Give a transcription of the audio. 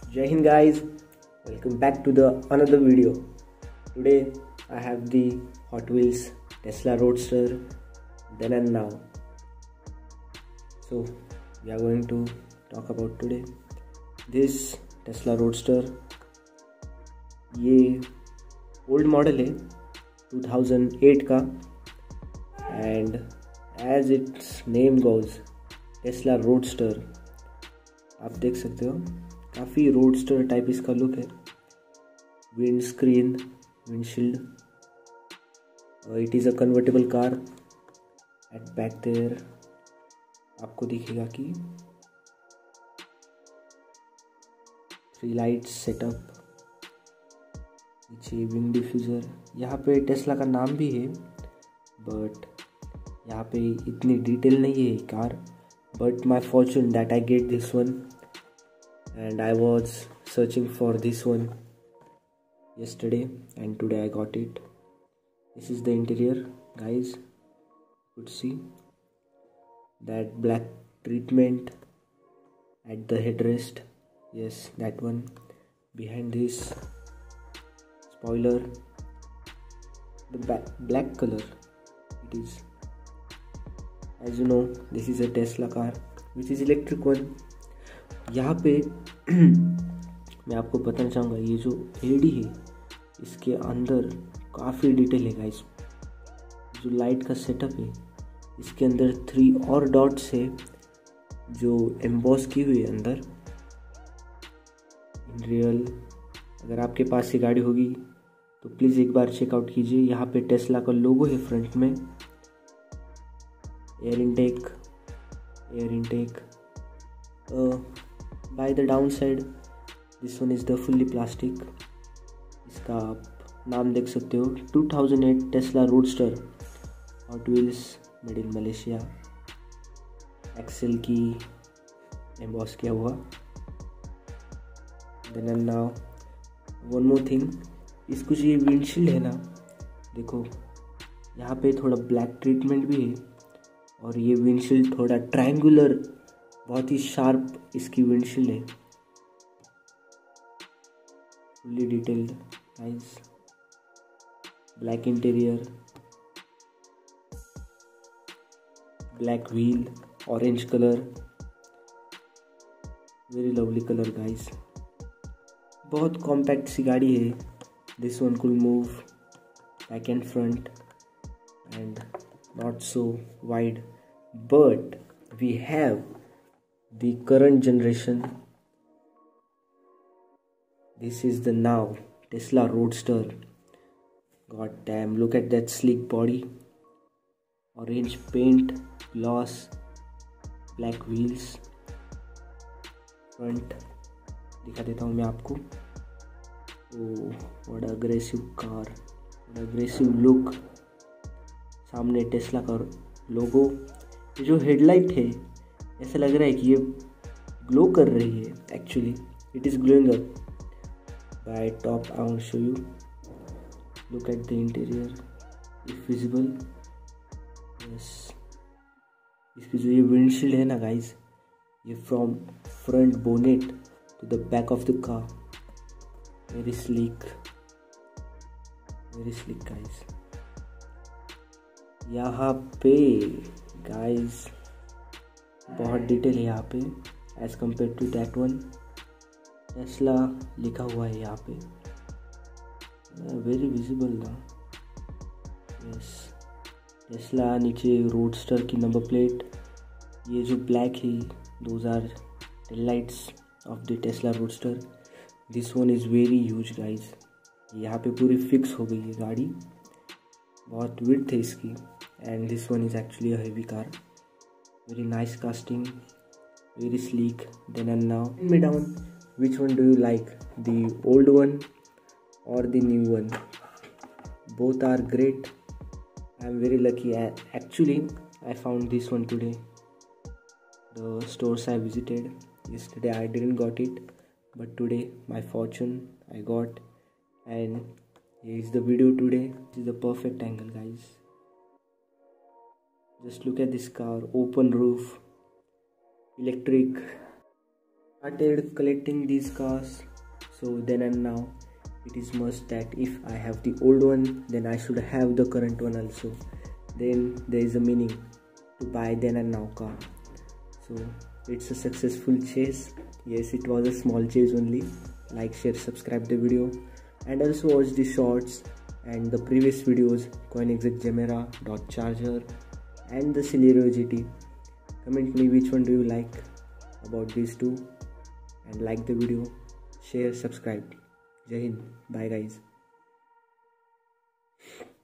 Jai Hind guys, welcome back to the another video. Today I have the Hot Wheels Tesla Roadster then and now. So we are going to talk about today this Tesla Roadster. ये old model है 2008 का and as it's name goes Tesla roadster. आप देख सकते हो काफ़ी roadster type इसका look है. Wind screen, windshield. It is a convertible car. At back there आपको दिखेगा कि 3 लाइट्स सेटअप, पीछे विंग डिफ्यूज़र. यहाँ पे टेस्ला का नाम भी है बट यहाँ पे इतनी डिटेल नहीं है car. But my fortune that I get this one and I was searching for this one yesterday and today I got it. This is the interior guys. You could see that black treatment at the headrest. Yes, that one. Behind this spoiler, the black color it is. As you know, this is a Tesla car which is electric one. यहाँ पे मैं आपको बताना चाहूँगा ये जो AD है इसके अंदर काफ़ी डिटेल है गाइस. जो लाइट का सेटअप है इसके अंदर 3 और डॉट्स है जो एम्बॉस की हुई है अंदर. इन रियल अगर आपके पास ये गाड़ी होगी तो प्लीज़ एक बार चेकआउट कीजिए. यहाँ पे टेस्ला का लोगो है फ्रंट में. Air intake. By the downside, this one is the fully plastic. इसका आप नाम देख सकते हो 2008 Tesla Roadster Hot Wheels made in Malaysia. Axle की एम्बॉस किया हुआ. Then and now one more thing, इसको जो ये विंडशील्ड है ना, देखो यहाँ पे थोड़ा ब्लैक ट्रीटमेंट भी है और ये विंडशील्ड थोड़ा ट्रायंगुलर, बहुत ही शार्प इसकी विंडशील्ड है. Fully detailed guys. Black interior, black wheel, orange colour, very lovely colour guys. बहुत कॉम्पैक्ट सी गाड़ी है. This one could move back and front and not so wide, but we have the current generation. This is the now Tesla Roadster. God damn, look at that sleek body, orange paint, gloss, black wheels. Front दिखा देता हूँ मैं आपको. what aggressive car, what aggressive look. सामने Tesla का logo. जो headlight है ऐसा लग रहा है कि ये ग्लो कर रही है. Actually it is glowing up. By top I want show you. Look at the interior if visible. Yes, इसकी जो ये विंडशील्ड है ना गाइस, ये from front bonnet to the back of the car. Very sleek guys. यहाँ पे guys बहुत detail है यहाँ पे as compare to that one. Tesla लिखा हुआ है यहाँ पे, वेरी विजिबल ना. Yes, Tesla. नीचे रोडस्टर की नंबर प्लेट. ये जो ब्लैक है those are tail lights of the Tesla roadster. This one is very huge guys. यहाँ पे पूरी फिक्स हो गई है गाड़ी. बहुत विड्थ है इसकी and this one is actually a heavy car. Very nice casting, very sleek. Then and now, tell me down which one do you like, the old one or the new one. Both are great. I am very lucky. Actually, I found this one today. The stores I visited yesterday, I didn't got it, but today my fortune I got, and here is the video today. This is the perfect angle, guys. Just look at this car. Open roof, electric. Started collecting these cars, so then and now it is must that if I have the old one, then I should have the current one also. Then there is a meaning to buy then and now car. So it's a successful chase. Yes, it was a small chase only. Like, share, subscribe the video, and also watch the shorts and the previous videos, Koenigsegg Gemera, Dodge Charger and the Celerio GT. Comment me which one do you like about these two, and like the video, share, subscribe. Jai Hind. Bye guys.